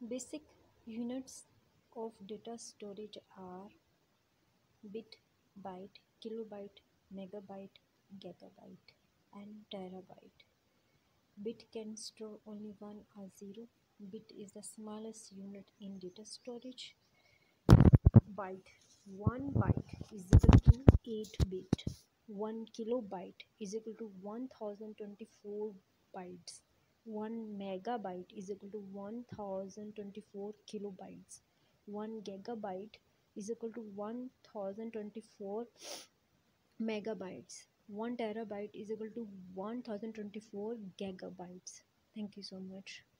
Basic units of data storage are bit, byte, kilobyte, megabyte, gigabyte, and terabyte. Bit can store only 1 or 0. Bit is the smallest unit in data storage. Byte. 1 byte is equal to 8 bit. 1 kilobyte is equal to 1024 bytes. 1 megabyte is equal to 1024 kilobytes. 1 gigabyte is equal to 1024 megabytes. 1 terabyte is equal to 1024 gigabytes. Thank you so much.